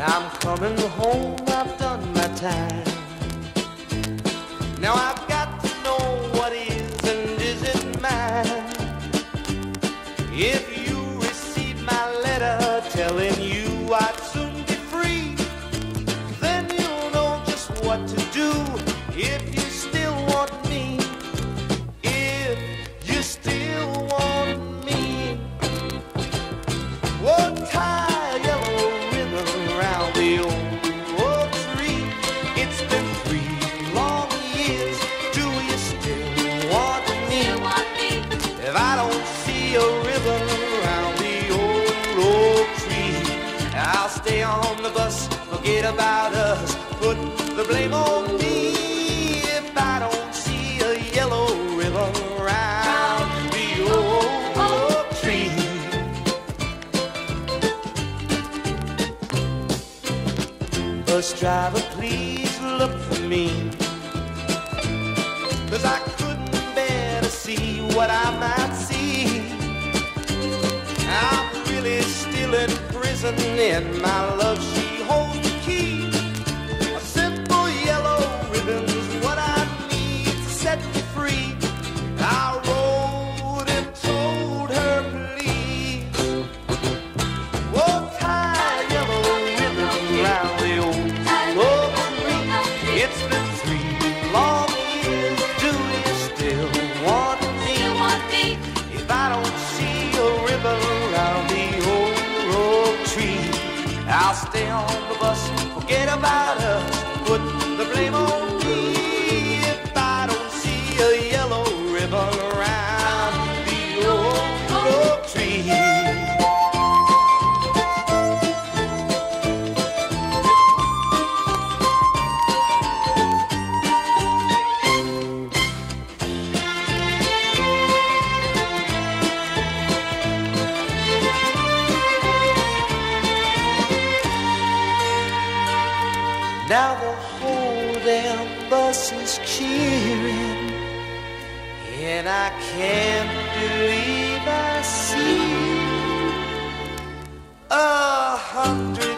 I'm coming home, I've done my time. Now I've got to know what is and isn't mine. If you receive my letter telling you I'd soon be free, then you'll know just what to do if you still want me. If you still want me, oh, tie a yellow ribbon around the old tree. It's been 3 long years. Do you still want me? If I don't see a ribbon around the old tree, I'll stay on the bus, forget about us, put the blame on me. If I don't see a yellow ribbon around the old tree. Bus driver, please look for me, 'cause I couldn't bear to see what I might see. I'm really still in prison, and my love, she holds the key. A simple yellow ribbon's what I need to set me free. I wrote and told her, please, oh, tie a yellow ribbon round the old tree. It's been 3 long years. Do you still want me? If I don't see a ribbon around the old tree, I'll stay on the bus, forget about us, put the blame on me. If I don't see a yellow ribbon around the old tree. Now the whole damn bus is cheering, and I can't believe I see 100